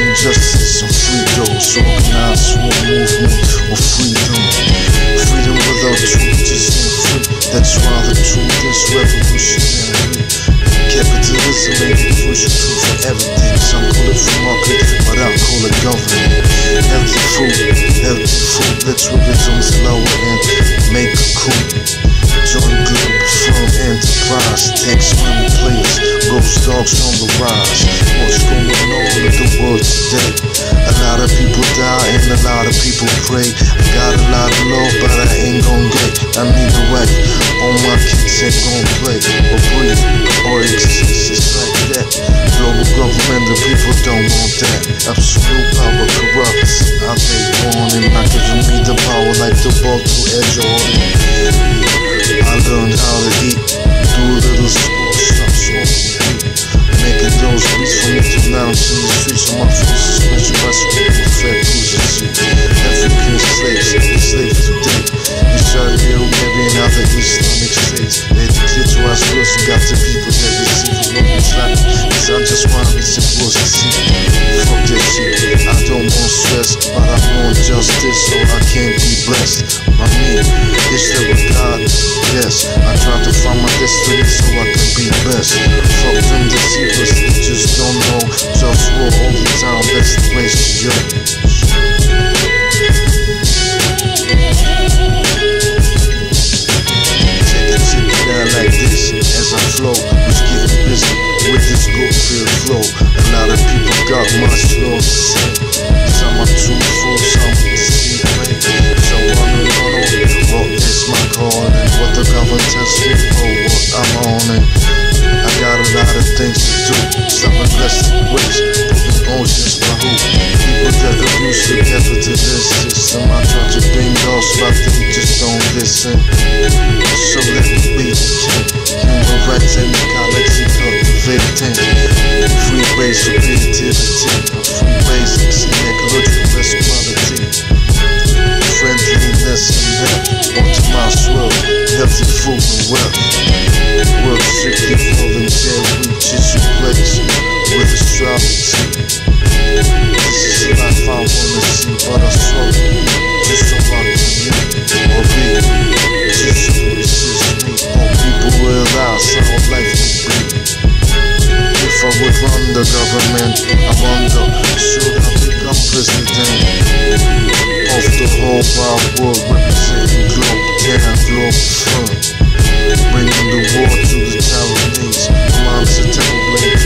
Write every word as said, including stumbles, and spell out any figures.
justice and free those. Organized war movement of freedom. Freedom without truth is no free. That's why the truth is revolutionary. Capitalism ain't the push of truth for everything. Some call it free market, but I call it government. Healthy food, healthy food. Let's rip it on slower and make a coup. Join Globalfirm enterprise. Tax money players, GhostDogz on the rise. What's going on in the world today? A lot of people die and a lot of people pray. I got a lot of love, but I ain't gon' get. I need a wife. All my kids ain't gon' play or breathe or exist. It's like that. Global government, the people don't want that. Absolute power corrupts. How they born and not giving me the power like the ball to Edge Jordan. I learned how to eat, do a little sports, stop smoking weed, making those beats for me to lounge in the streets of my forces, special recipe for fat cruises. African slaves, slaves today, Israel, maybe in other Islamic states. They declare to us girls and got the people that they see for no Islamic. Cause I just wanna be supposed to see. Fuck that shit, I don't want stress, but I want justice, so I can't be blessed by me. Is there a God? Yes, I try to find my destiny so I can be best. Fuck them deceivers, they just don't know. JustWar all the time, that's the place to go. Take it, take it out like this, as I flow. Who's getting busy with this good feel flow? A lot of people got much love to say. Some are too full, some deceive me. So I wanna know what is my calling. What the government tells me, oh, what I'm on it. I got a lot of things to do. Stopping plastic waste, putting oceans by who? People that abuse the capitalist system. I try to bring those, but they just don't listen. So let me be the king. Human rights in the galaxy cultivating. Free base for creativity. Free basics in ecological responsibility. Friendliness and help. Optimized world. Healthy food and wealth. Work strictly volunteer, reaches your place with astrology. This is a life I wanna see, but I struggle just so I can live or be. Just to resist me, more people realize how life can be. If I would run the government, I wonder, should I become president of the whole wide world, representing Globetown, Globalfirm, bringing the war to the Taiwanese. Mom's a terrible